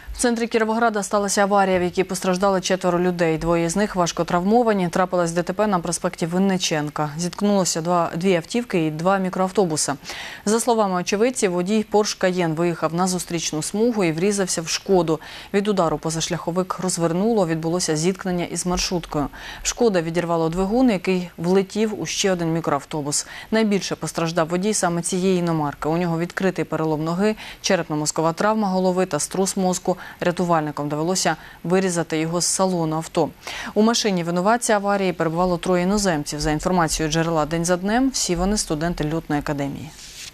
В центрі Кіровограда сталася аварія, в якій постраждали 4 людей. Двоє з них важко травмовані. Трапилось ДТП на проспекті Винниченка. Зіткнулося дві автівки і 2 мікроавтобуси. За словами очевидців, водій Porsche Cayenne виїхав на зустрічну смугу і врізався в «Шкоду». Від удару позашляховик розвернуло, відбулося зіткнення із маршруткою. «Шкода» відірвало двигун, який влетів у ще один мікроавтобус. Найбільше постраждав водій саме цієї іномарки. У нього відкритий перелом ноги, черепно-мозкова травма голови та струс мозку. Рятувальникам довелося вирізати його з салону авто. У машині винуватця аварії перебувало 3 іноземців. За інформацією джерела «День за днем», всі вони студенти льотної академії.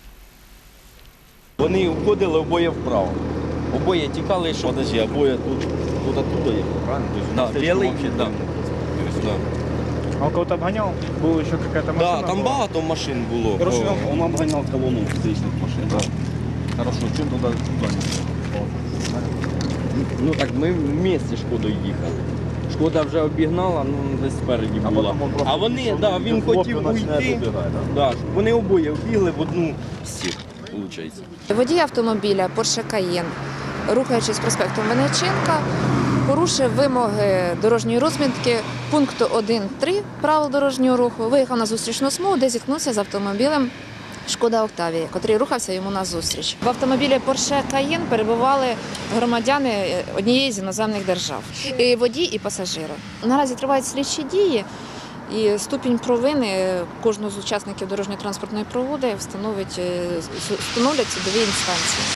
Вони уходили обоє вправо. Обоє тікали, що обоє тут оттуда є, правильно? Да, білий, да. А он кого-то обгонял? Была еще какая-то машина? Да, там багато машин було. Короче, он обгонял колонну встречных машин. Да. Хорошо, чем туда? Ну так ми вместе Шкодою їхали. Шкода вже обігнала, ну десь спереді була. А вони, да, він хотів уйти. Да, вони обоє вбігли в одну з цих, виходить. Водій автомобіля Porsche Cayenne, рухаючись проспектом Винниченка, порушив вимоги дорожньої розмітки пункту 1.3 правил дорожнього руху, виїхав на зустрічну смугу, де зіткнувся з автомобілем «Шкода Октавія», котрий рухався йому назустріч. В автомобілі Porsche Cayenne перебували громадяни однієї з іноземних держав. І водій, і пасажири. Наразі тривають слідчі дії, і ступінь провини кожного з учасників дорожньо-транспортної пригоди встановлять судові інстанції.